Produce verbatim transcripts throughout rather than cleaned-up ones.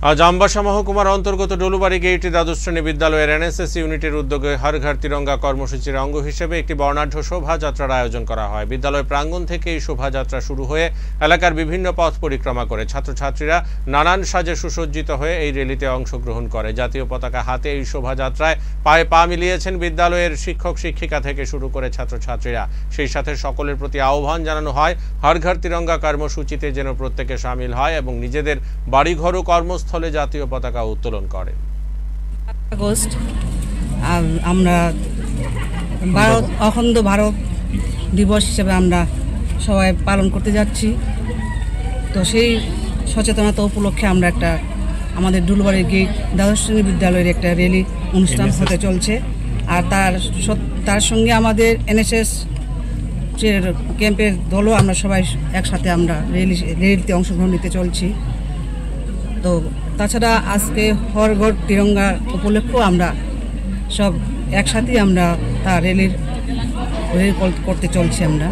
আজ আমবাসা মহকুমার অন্তর্গত ডলুবাড়ি গেইটে দ্বাদশ শ্রেণী বিদ্যালয়ের এনএসএস ইউনিটের উদ্যোগে হর ঘর তিরঙ্গা কর্মসূচির অঙ্গ হিসেবে একটি বর্ণাঢ্য শোভাযাত্রার আয়োজন করা হয়। বিদ্যালয় প্রাঙ্গণ থেকে এই শোভাযাত্রা শুরু হয়ে এলাকার বিভিন্ন পথ পরিক্রমা করে ছাত্রছাত্রীরা নানান সাজে সুসজ্জিত হয়ে এই র্যালিতে অংশগ্রহণ করে। জাতীয় পতাকা হাতে এই শোভাযাত্রায় পায়ে পা মিলিয়েছেন বিদ্যালয়ের শিক্ষক শিক্ষিকা থেকে শুরু করে ছাত্রছাত্রীরা। সেই সাথে সকলের প্রতি আহ্বান জানানো হয় হর ঘর তিরঙ্গা কর্মসূচিতে যেন প্রত্যেকে সামিল হয় এবং নিজেদের বাড়িঘর ও কর্মস্থল জাতীয় পতাকা উত্তোলন করে। আগস্ট আমরা ভারত অখণ্ড ভারত দিবস হিসেবে আমরা সবাই পালন করতে যাচ্ছি। তো সেই সচেতনতা উপলক্ষে আমরা একটা আমাদের ডুলুবাড়ি গেইট দ্বাদশ শ্রেণী বিদ্যালয়ের একটা র্যালি অনুষ্ঠান হতে চলছে। আর তার তার সঙ্গে আমাদের এনএসএস ক্যাম্পের দলও আমরা সবাই একসাথে আমরা র্যালি র্যালিতে অংশগ্রহণ নিতে চলছি। তো তাছাড়া আজকে হর ঘর তিরঙ্গা উপলক্ষেও আমরা সব একসাথেই আমরা তার র্যালির র্যালি করতে চলছি। আমরা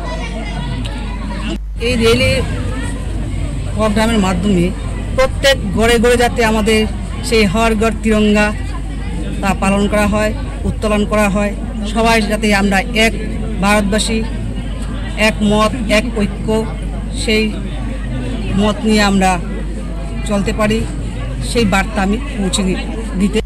এই র্যালি প্রোগ্রামের মাধ্যমে প্রত্যেক ঘরে ঘরে যাতে আমাদের সেই হর ঘর তিরঙ্গা তা পালন করা হয়, উত্তোলন করা হয়, সবাই যাতে আমরা এক ভারতবাসী, এক মত, এক ঐক্য, সেই মত নিয়ে আমরা চলতে পারি, সেই বার্তা আমি পৌঁছে দিতে